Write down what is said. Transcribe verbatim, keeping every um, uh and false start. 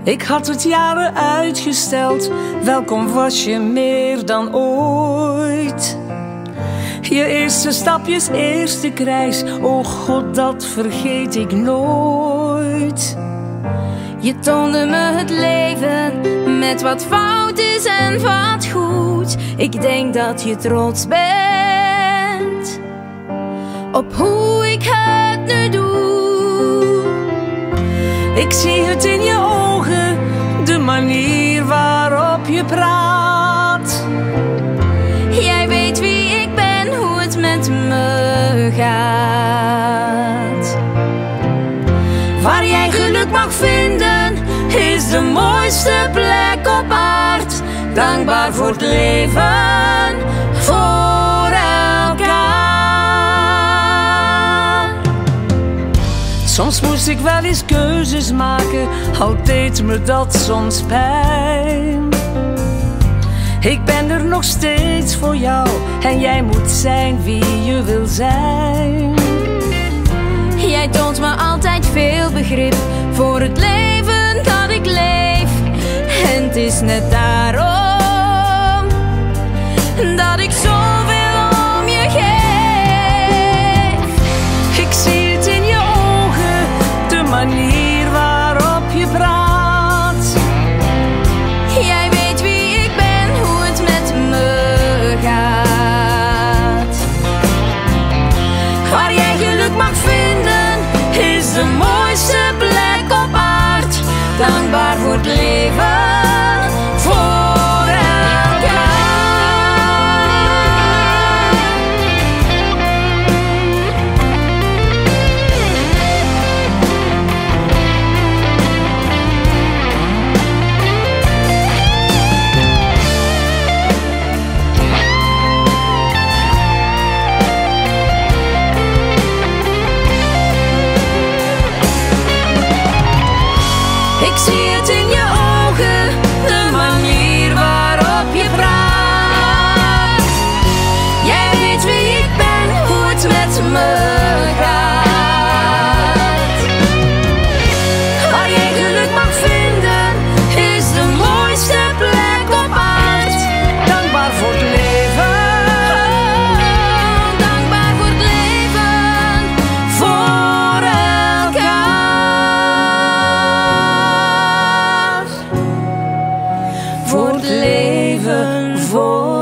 Ik had het jaren uitgesteld, welkom was je meer dan ooit. Je eerste stapjes, eerste krijs, oh God, dat vergeet ik nooit. Je toonde me het leven met wat fout is en wat goed. Ik denk dat je trots bent op hoe ik het nu doe. Ik zie het in je ogen, de manier waarop je praat. Jij weet wie ik ben, hoe het met me gaat. Waar jij geluk mag vinden, is de mooiste plek op aard. Dankbaar voor het leven, voor elkaar. Soms moest ik wel eens keuzes maken, al deed me dat soms pijn. Ik ben er nog steeds voor jou en jij moet zijn wie je wil zijn. Jij toont me altijd veel begrip voor het leven dat ik leef. En het is net daarom dat ik zoveel om je geef. Ik zie het in je ogen, de manier waarop je praat. Jij weet wie ik ben, hoe het met me gaat. Waar jij geluk mag vinden, is de mooiste plek op aard. Dankbaar voor het leven, voor elkaar. Ik zie het in je ogen, de manier waarop je praat. Jij weet wie ik ben, hoe het met me gaat. Waar jij geluk mag vinden, is de mooiste plek op aard. Dankbaar voor het leven, Dankbaar voor het leven, voor elkaar. Voor het leven, voor